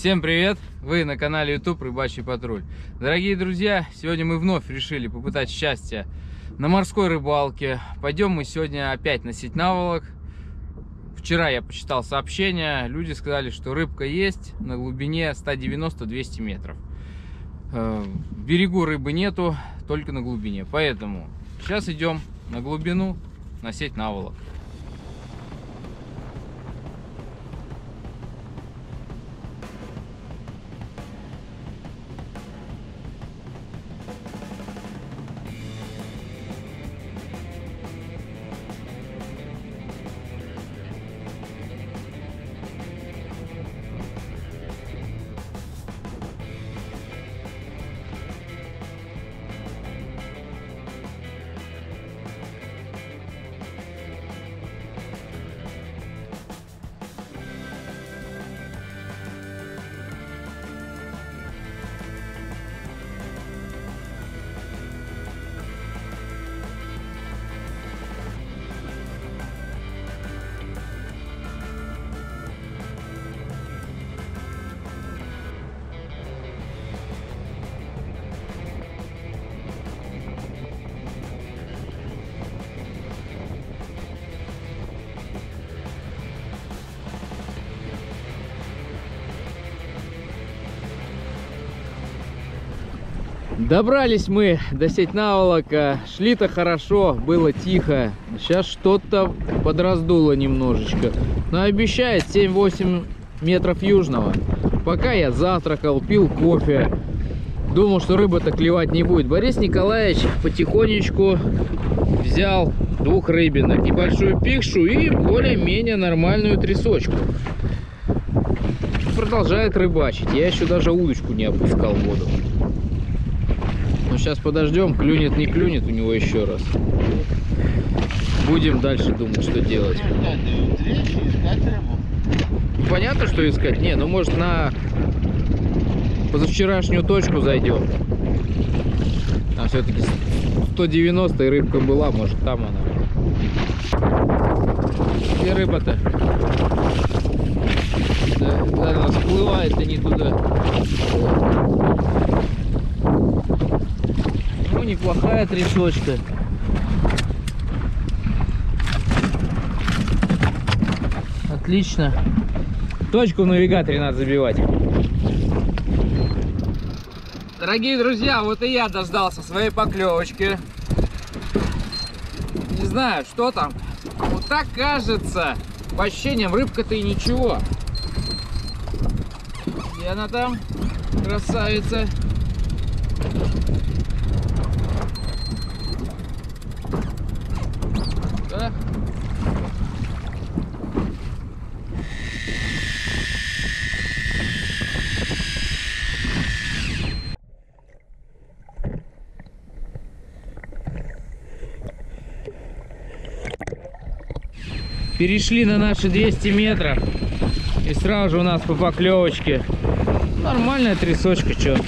Всем привет! Вы на канале YouTube Рыбачий Патруль. Дорогие друзья, сегодня мы вновь решили попытать счастье на морской рыбалке. Пойдем мы сегодня опять на сеть наволок. Вчера я почитал сообщения, люди сказали, что рыбка есть на глубине 190-200 метров. В берегу рыбы нету, только на глубине. Поэтому сейчас идем на глубину на сеть наволок. Добрались мы до сеть наволока, шли-то хорошо, было тихо, сейчас что-то подраздуло немножечко, но обещает 7-8 метров южного. Пока я завтракал, пил кофе, думал, что рыба-то клевать не будет. Борис Николаевич потихонечку взял двух рыбинок, небольшую пикшу и более-менее нормальную трясочку. Продолжает рыбачить, я еще даже удочку не опускал в воду. Сейчас подождем, клюнет, не клюнет у него еще раз. Будем дальше думать, что делать. Понятно, что искать? Не, ну может на позавчерашнюю точку зайдем. Там все-таки 190 и рыбка была, может там она. Где рыба-то? Да, она всплывает, а не туда. Ну, неплохая трясочка. Отлично. Точку в навигаторе надо забивать. Дорогие друзья, вот и я дождался своей поклевочки. Не знаю, что там. Вот так кажется. По ощущениям, рыбка-то и ничего. Где она там? Красавица. Да? Перешли на наши 200 метров. И сразу же у нас по поклевочке. Нормальная трясочка, чё.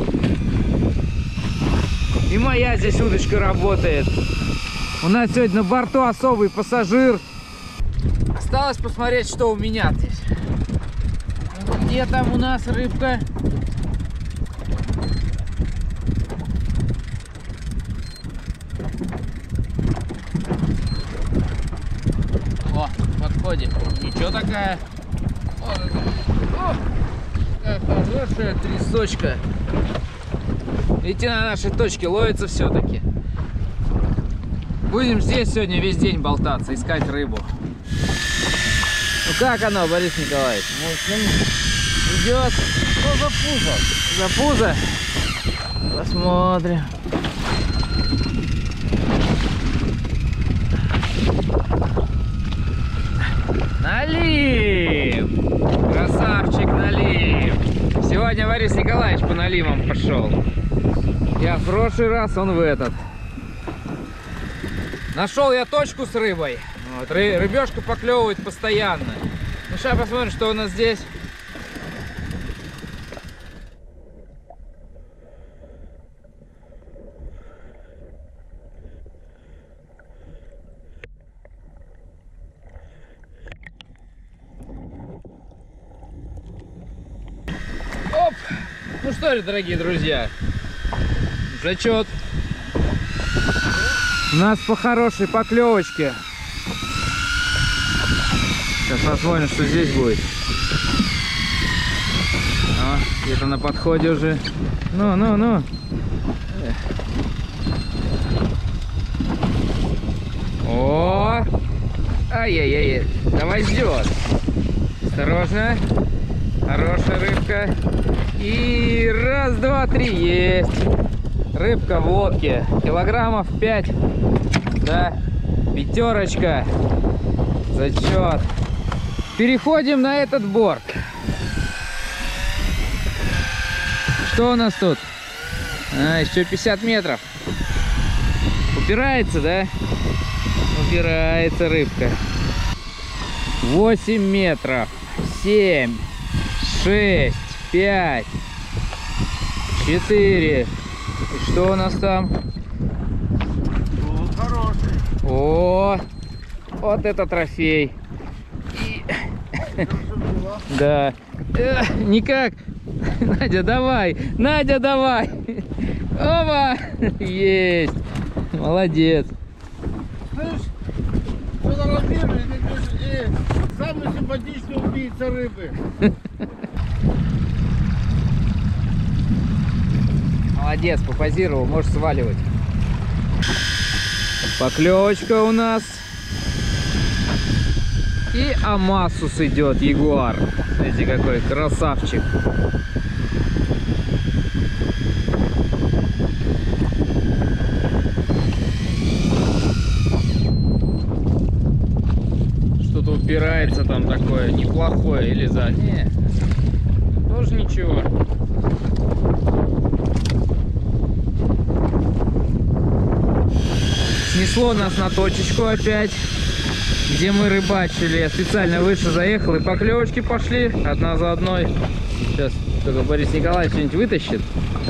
И моя здесь удочка работает. У нас сегодня на борту особый пассажир. Осталось посмотреть, что у меня здесь. Где там у нас рыбка? О, подходит. Ничего такая. О, какая хорошая трясочка. Видите, на нашей точке ловится все-таки. Будем здесь сегодня весь день болтаться, искать рыбу. Ну как оно, Борис Николаевич? Идет. Что за пузо? За пузо? Посмотрим. Налив! Красавчик, налив! Сегодня Борис Николаевич по наливам пошел. Я в прошлый раз, он в этот. Нашел я точку с рыбой. Вот, рыбешка поклевывает постоянно. Ну, сейчас посмотрим, что у нас здесь. что ли, дорогие друзья? Зачет. У нас по хорошей поклевочке. Сейчас посмотрим, что здесь будет. Где-то на подходе уже. Ну. О! Ай-яй-яй. Давай ждет. Осторожно. Хорошая рыбка. И раз, два, три. Есть. Рыбка в лодке. Килограммов 5. Да. Пятерочка. Зачет. Переходим на этот борт. Что у нас тут? Еще 50 метров. Упирается, да? Упирается рыбка. 8 метров. 7, 6, 5, 4. И что у нас там? Хороший. О, вот это трофей. И... Да. Никак. Надя, давай. Надя, давай. Опа. Есть. Молодец. Слышь, фотографируй, самый симпатичный убийца рыбы. Молодец, попозировал, можешь сваливать. Поклевочка у нас. И Амасус идет, ягуар. Смотрите, какой красавчик. Что-то упирается там такое неплохое или за... Не, тоже ничего. Снесло нас на точечку опять, где мы рыбачили. Я специально выше заехал, и поклевочки пошли одна за одной. Сейчас только Борис Николаевич что-нибудь вытащит.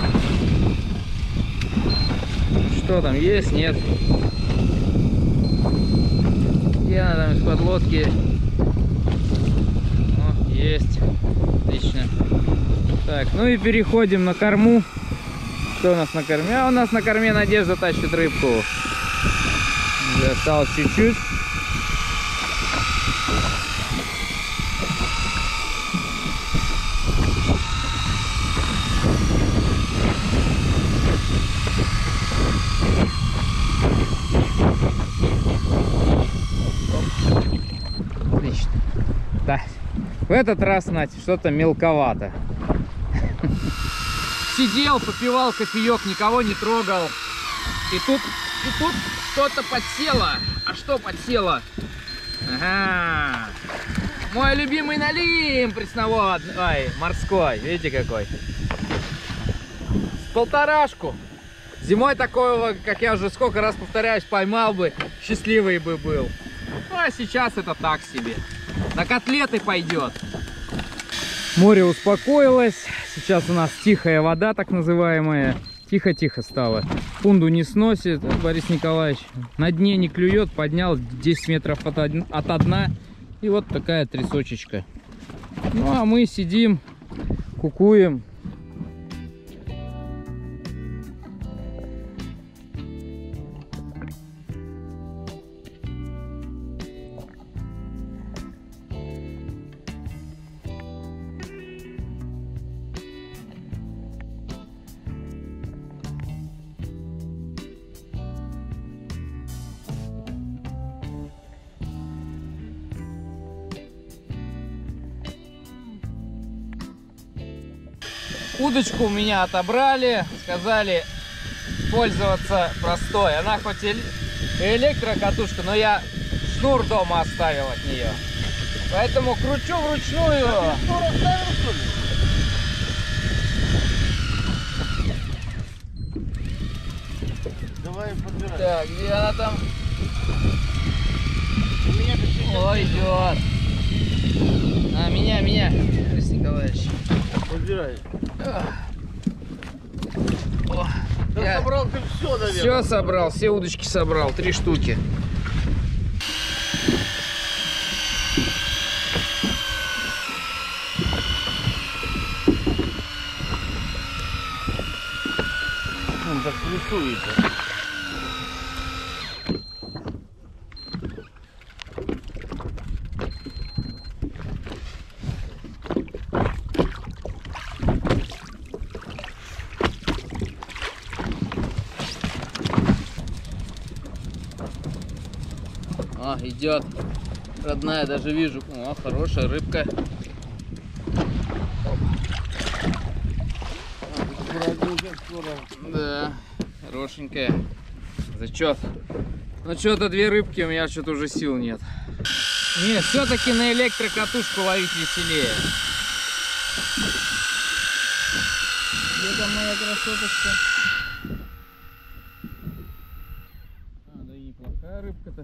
Что там, есть, нет? Где она там из-под лодки? О, есть. Отлично. Так, ну и переходим на корму. Что у нас на корме? А у нас на корме Надежда тащит рыбку. Уже осталось чуть-чуть. Отлично. Да. В этот раз, Надь, что-то мелковато. Сидел, попивал кофеек, никого не трогал. И тут что-то подсело. А что подсело? Ага. Мой любимый налим пресноводный. Ой, морской. Видите какой? Полторашку. Зимой такого, как я уже сколько раз повторяюсь, поймал бы, счастливый бы был. Ну, а сейчас это так себе. На котлеты пойдет. Море успокоилось. Сейчас у нас тихая вода, так называемая. Тихо-тихо стало. Фунду не сносит. Борис Николаевич на дне не клюет. Поднял 10 метров от дна. И вот такая трясочечка. Ну, а мы сидим, кукуем. Удочку у меня отобрали, сказали пользоваться простой. Она хоть и электрокатушка, но я шнур дома оставил от нее. Поэтому кручу вручную. Шнур оставил, что ли? Давай подбирай. Так, где она там? У меня Ой, идет. А, меня, Борис Николаевич. подбирай. О, Да собрал ты все, наверное. все собрал, все удочки собрал, 3 штуки. так прессуется. О, идет. Родная, даже вижу. О, хорошая рыбка. Да, хорошенькая. Зачет. Ну что-то две рыбки, у меня что-то уже сил нет. Не, все-таки на электрокатушку ловить веселее. Где там моя красоточка? А, да и неплохая рыбка-то.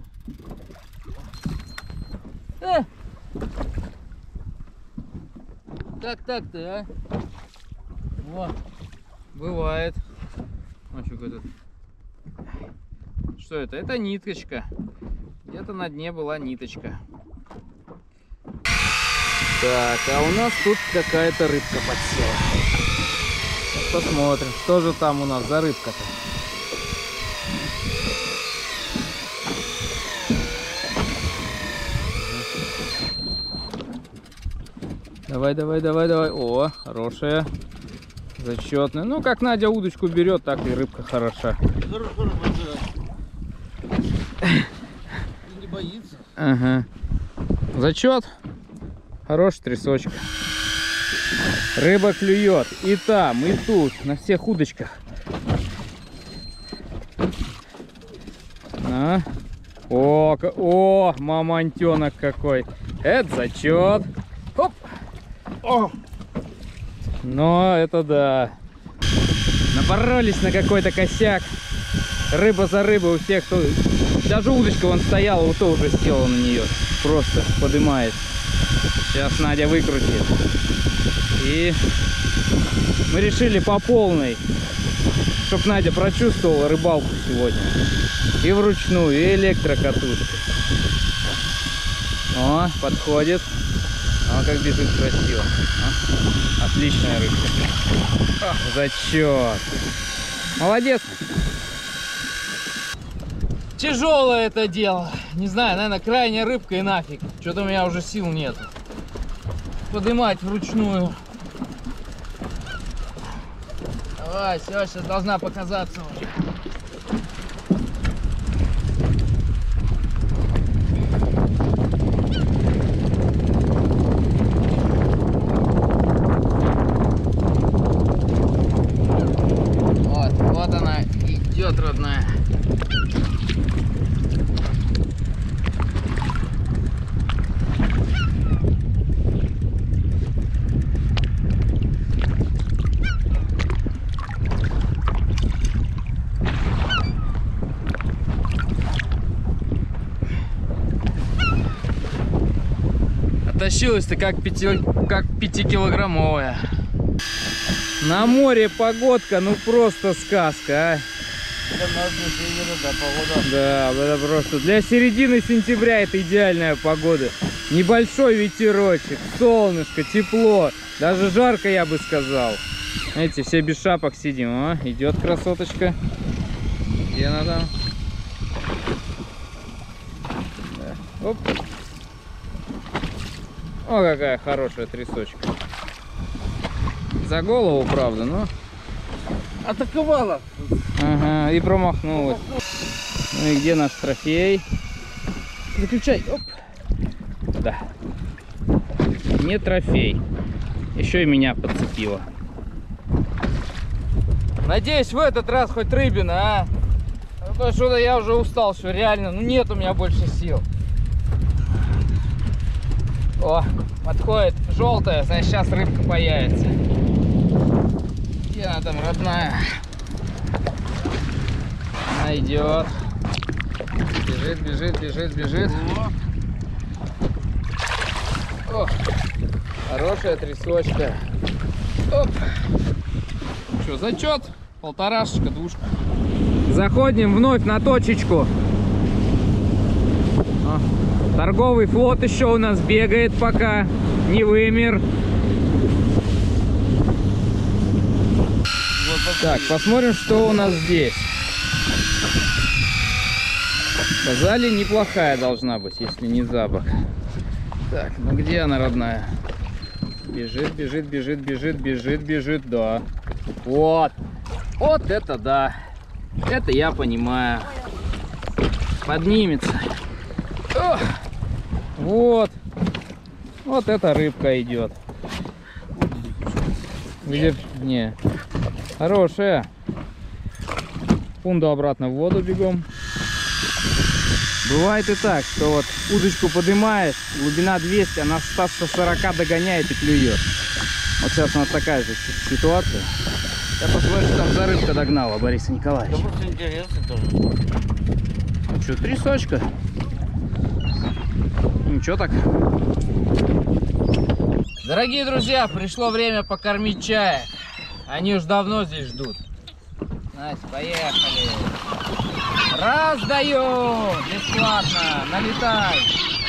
Как так-то, а? О, бывает. Тут. Что это? Это ниточка. Где-то на дне была ниточка. Так, а у нас тут какая-то рыбка подсела. Сейчас посмотрим, что же там у нас за рыбка-то. Давай, давай, давай, давай. О, хорошая. Зачетная. Ну, как Надя удочку берет, так и рыбка хороша. Хорошо рыба не боится. Ага. Зачет. Хороший трясочка. Рыба клюет и там, и тут, на всех удочках. На. О, мамонтенок какой. Это зачет. Хоп. О! Но это да. Напоролись на какой-то косяк. Рыба за рыбой у всех, кто... Даже удочка вон стояла, вот то уже села на нее. Просто подымает. Сейчас Надя выкрутит. И мы решили по полной, чтоб Надя прочувствовала рыбалку сегодня. И вручную, и электрокатушкой. О, подходит. О, как бежит красиво. О, отличная рыбка. О, зачет. Молодец. Тяжелое это дело. Не знаю, наверное, крайняя рыбка и нафиг. Что-то у меня уже сил нет. Поднимать вручную. Давай, все, сейчас должна показаться уже. Вот она идет, родная. Оттащилась-то как 5-килограммовая. На море погодка, ну просто сказка, а. Да, это просто для середины сентября это идеальная погода. Небольшой ветерочек, солнышко, тепло, даже жарко, я бы сказал. Знаете, все без шапок сидим. О, идет красоточка. Где она там? Да. Оп. О, какая хорошая трясочка. За голову, правда, но... Атаковала. Ага, и промахнулась. Ну и где наш трофей? Заключай. Оп. Да. Не трофей. Еще и меня подцепила. Надеюсь, в этот раз хоть рыбина, а? Потому что я уже устал, что реально, ну нет у меня больше сил. О, подходит желтая, значит сейчас рыбка появится. Где она там, родная? Она идет. Бежит, бежит, бежит, бежит. О, хорошая трясочка. Оп. Что, зачет? Полторашечка, двушка. Заходим вновь на точечку. О, торговый флот еще у нас бегает пока. Не вымер. Вот Так, посмотрим, что у нас здесь. Сказали, неплохая должна быть, если не запах. Так, ну где она, родная? Бежит, бежит, бежит, бежит, бежит, бежит, да. Вот. Вот это да. Это я понимаю. Поднимется. О! Вот. Вот эта рыбка идет. Где? Не. Хорошая. Фунду обратно в воду бегом. Бывает и так, что вот удочку поднимаешь, глубина 200, она 140 догоняет и клюет. Вот сейчас у нас такая же ситуация. Я посмотрю, что там за рыбка догнала Бориса Николаевича. Это просто интересно тоже. Ну что, трясочка? Ничего так. Дорогие друзья, пришло время покормить чаек. Они уж давно здесь ждут. Настя, поехали. Раздаю! Бесплатно! Налетай!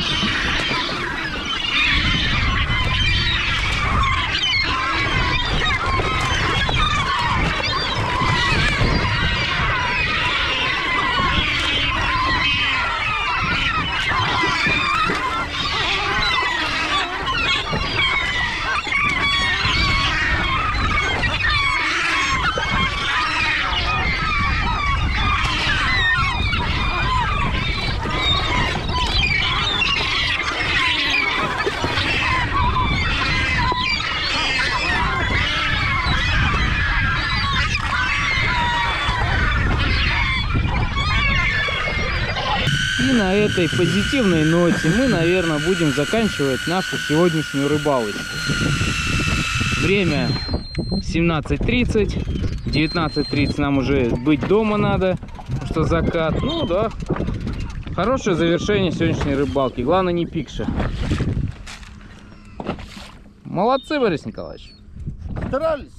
И на этой позитивной ноте мы, наверное, будем заканчивать нашу сегодняшнюю рыбалочку. Время 17:30. 19:30 нам уже быть дома надо, потому что закат. Ну да, хорошее завершение сегодняшней рыбалки. Главное, не пикша. Молодцы, Борис Николаевич. Старались.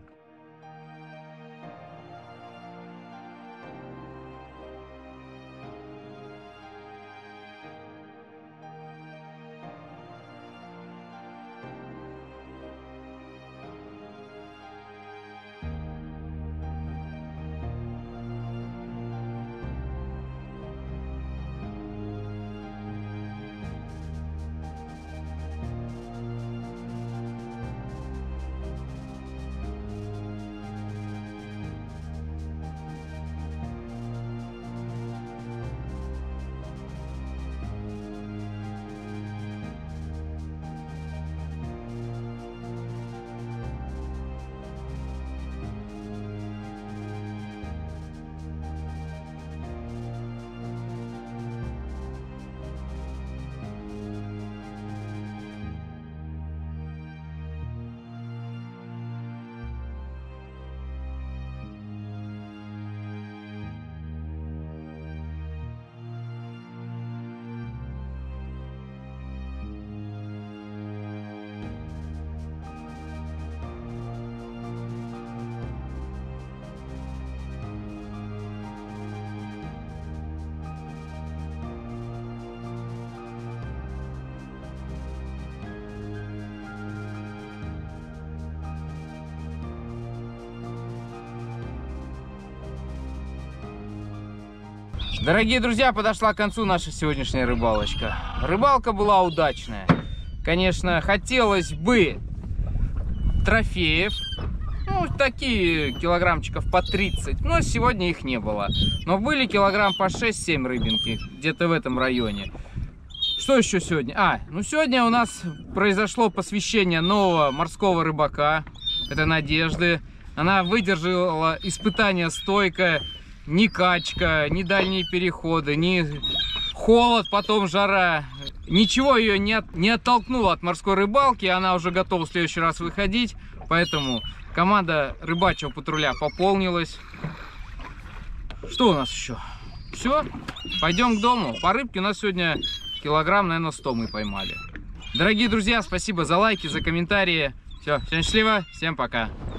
Дорогие друзья, подошла к концу наша сегодняшняя рыбалочка. Рыбалка была удачная. Конечно, хотелось бы трофеев. Ну, такие килограммчиков по 30. Но сегодня их не было. Но были килограмм по 6-7 рыбинки. Где-то в этом районе. Что еще сегодня? Ну сегодня у нас произошло посвящение нового морского рыбака. Это Надежды. Она выдержала испытание стойко. Ни качка, ни дальние переходы, ни холод, потом жара. Ничего ее не оттолкнуло от морской рыбалки. Она уже готова в следующий раз выходить. Поэтому команда рыбачьего патруля пополнилась. Что у нас еще? Все, пойдем к дому. По рыбке у нас сегодня килограмм, наверное, 100 мы поймали. Дорогие друзья, спасибо за лайки, за комментарии. Все, всем счастливо, всем пока.